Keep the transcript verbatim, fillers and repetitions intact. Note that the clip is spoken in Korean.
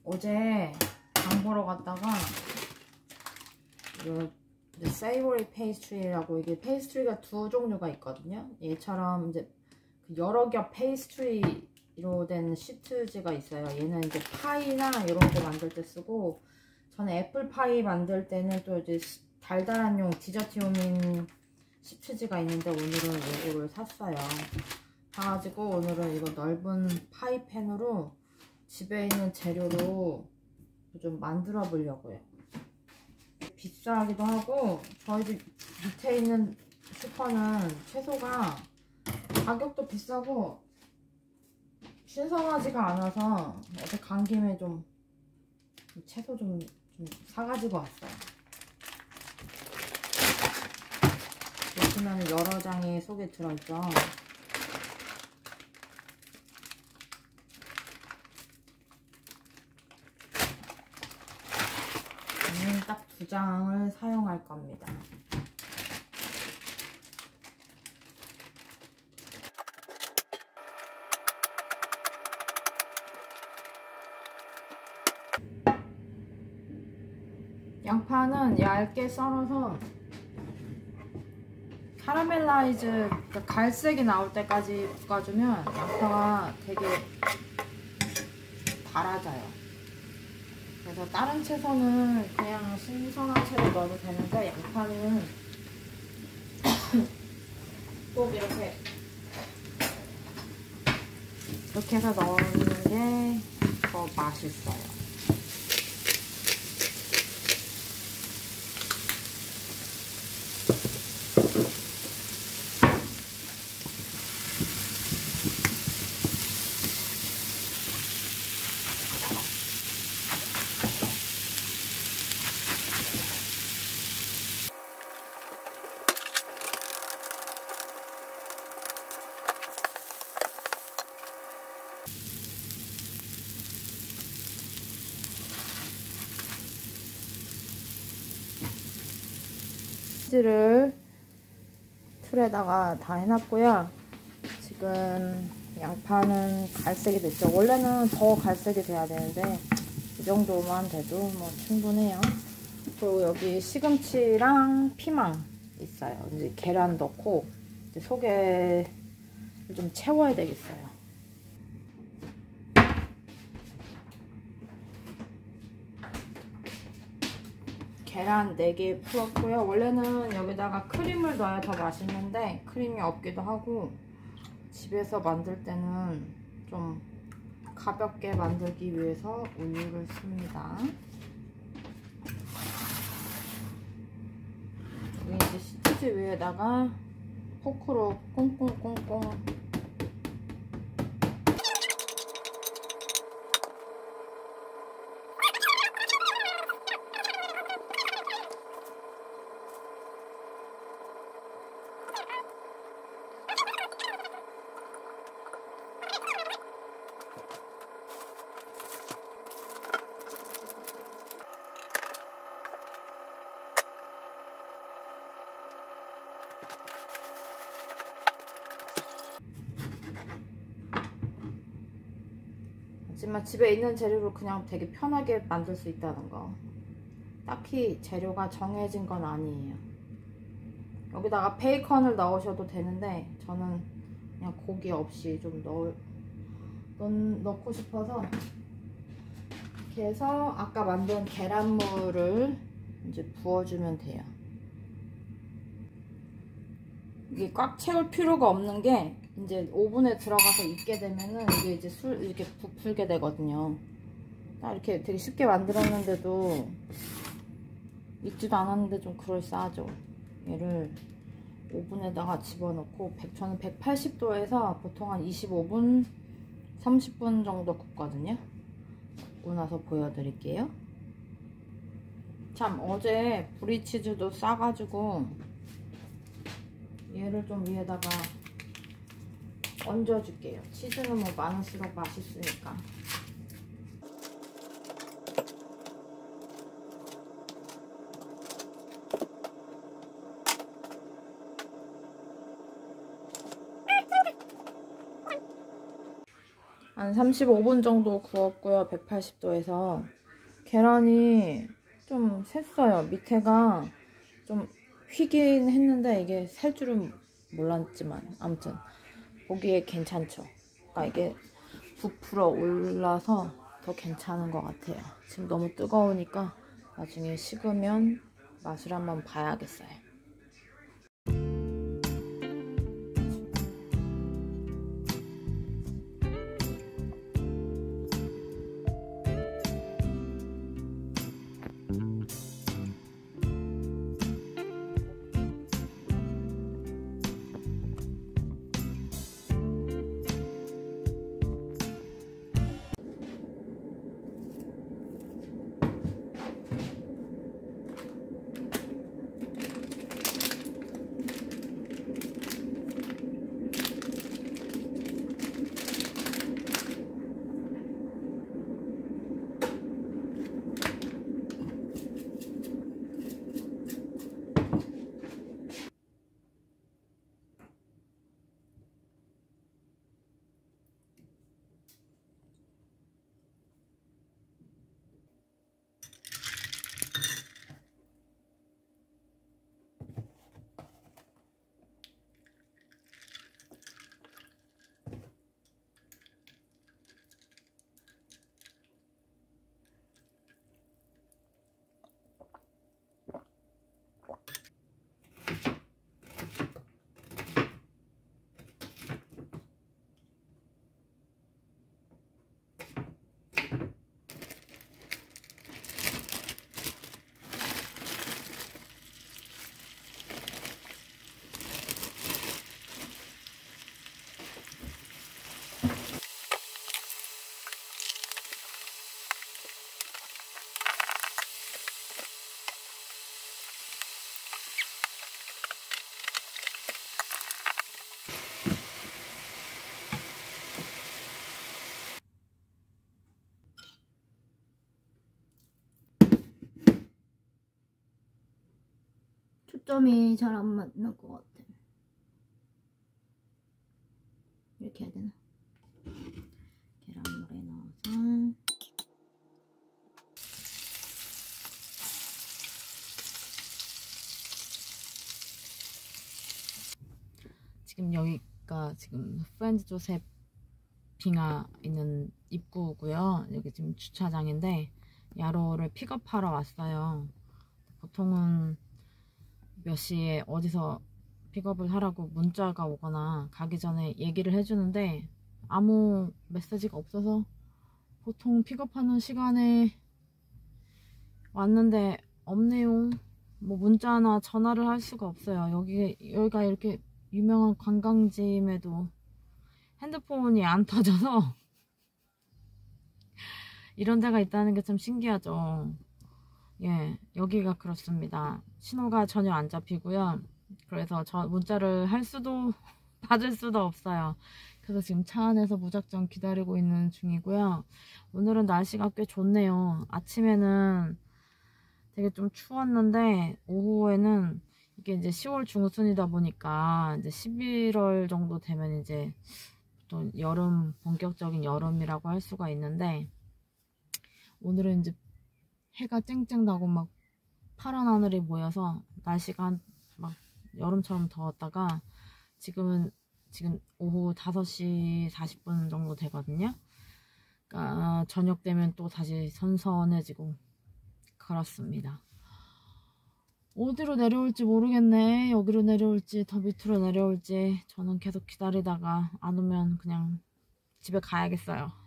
어제 장 보러 갔다가 그 세이보리 페이스트리라고, 이게 페이스트리가 두 종류가 있거든요. 얘처럼 이제 여러 겹 페이스트리로 된 시트지가 있어요. 얘는 이제 파이나 이런 거 만들 때 쓰고, 저는 애플파이 만들 때는 또 이제 달달한 용 디저트용인 시트지가 있는데 오늘은 이거를 샀어요. 사가지고 오늘은 이거 넓은 파이팬으로 집에 있는 재료로 좀 만들어 보려고요. 비싸기도 하고, 저희 집 밑에 있는 슈퍼는 채소가 가격도 비싸고 신선하지가 않아서 어제 간 김에 좀 채소 좀, 좀 사가지고 왔어요. 보시면 여러 장이 속에 들어있죠. 저는 딱 두 장을 사용할 겁니다. 양파는 얇게 썰어서 카라멜라이즈, 그러니까 갈색이 나올 때까지 볶아주면 양파가 되게 달아져요. 그래서 다른 채소는 그냥 신선한 채로 넣어도 되는데 양파는 꼭 이렇게 이렇게 해서 넣는 게 더 맛있어요. 치즈를 틀에다가 다 해놨고요. 지금 양파는 갈색이 됐죠. 원래는 더 갈색이 돼야 되는데 이 정도만 돼도 뭐 충분해요. 그리고 여기 시금치랑 피망 있어요. 이제 계란 넣고 이제 속에 좀 채워야 되겠어요. 계란 네 개 풀었고요. 원래는 여기다가 크림을 넣어야 더 맛있는데 크림이 없기도 하고, 집에서 만들 때는 좀 가볍게 만들기 위해서 우유를 씁니다. 여기 이제 시트지 위에다가 포크로 꽁꽁꽁꽁 하지만 집에 있는 재료로 그냥 되게 편하게 만들 수 있다는 거. 딱히 재료가 정해진 건 아니에요. 여기다가 베이컨을 넣으셔도 되는데 저는 그냥 고기 없이 좀 넣, 넣, 넣고 싶어서 이렇게 해서 아까 만든 계란물을 이제 부어주면 돼요. 이게 꽉 채울 필요가 없는 게 이제 오븐에 들어가서 익게 되면은 이게 이제 술 이렇게 부풀게 되거든요. 딱 이렇게 되게 쉽게 만들었는데도 익지도 않았는데 좀 그럴싸하죠. 얘를 오븐에다가 집어넣고 저는 백팔십 도에서 보통 한 이십오 분, 삼십 분 정도 굽거든요. 굽고 나서 보여드릴게요. 참, 어제 브리치즈도 싸가지고 얘를 좀 위에다가 얹어줄게요. 치즈는 뭐 많을수록 맛있으니까. 한 삼십오 분 정도 구웠고요. 백팔십 도에서. 계란이 좀 샜어요. 밑에가 좀 휘긴 했는데 이게 셀 줄은 몰랐지만 아무튼 보기에 괜찮죠. 그러니까 이게 부풀어 올라서 더 괜찮은 것 같아요. 지금 너무 뜨거우니까 나중에 식으면 맛을 한번 봐야겠어요. 초점이 잘 안 맞는 것 같아. 이렇게 해야 되나? 계란물에 넣어서 지금 여기가 지금 프렌즈 조셉 빙하 있는 입구고요. 여기 지금 주차장인데 야로를 픽업하러 왔어요. 보통은 몇 시에 어디서 픽업을 하라고 문자가 오거나 가기 전에 얘기를 해주는데 아무 메시지가 없어서 보통 픽업하는 시간에 왔는데 없네요. 뭐 문자나 전화를 할 수가 없어요. 여기, 여기가 이렇게 유명한 관광지임에도 핸드폰이 안 터져서 이런 데가 있다는 게 참 신기하죠. 예, 여기가 그렇습니다. 신호가 전혀 안 잡히고요. 그래서 저 문자를 할 수도 받을 수도 없어요. 그래서 지금 차 안에서 무작정 기다리고 있는 중이고요. 오늘은 날씨가 꽤 좋네요. 아침에는 되게 좀 추웠는데 오후에는 이게 이제 시월 중순이다 보니까 이제 십일월 정도 되면 이제 또 여름, 본격적인 여름이라고 할 수가 있는데 오늘은 이제 해가 쨍쨍 나고 막 파란 하늘이 보여서 날씨가 막 여름처럼 더웠다가 지금은 지금 오후 다섯 시 사십 분 정도 되거든요. 그러니까 저녁 되면 또 다시 선선해지고 그렇습니다. 어디로 내려올지 모르겠네. 여기로 내려올지 더 밑으로 내려올지 저는 계속 기다리다가 안 오면 그냥 집에 가야겠어요.